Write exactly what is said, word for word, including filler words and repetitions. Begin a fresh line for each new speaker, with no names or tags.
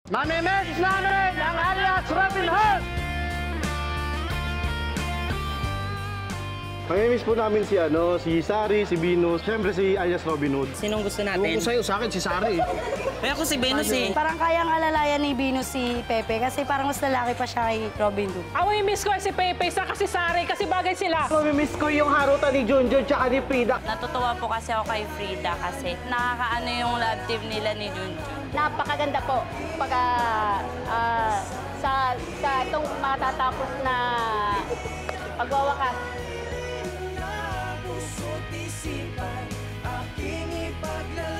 Mamimiss namin ang alias Robin Hood!
Mamimiss po namin si ano, si Sari, si Venus, siyempre si alias Robin Hood.
Sinong gusto
Ewan
natin?
ko sa'yo, sa akin si Sari.
Kaya ako si Venus eh.
Parang kayang alalayan ni Venus si Pepe kasi parang mas lalaki pa siya kay Robin Hood.
Ako yung miss ko si Pepe, saka si Sari kasi bagay sila.
Mamimiss ko yung harutan ni Junjun tsaka ni Frida.
Natutuwa po kasi ako kay Frida kasi nakakaano yung love team nila ni Junjun.
Napakaganda po pag uh, sa sa itong matatapos na pagwawakas.
Puso't isipan, aking ipaglalagay.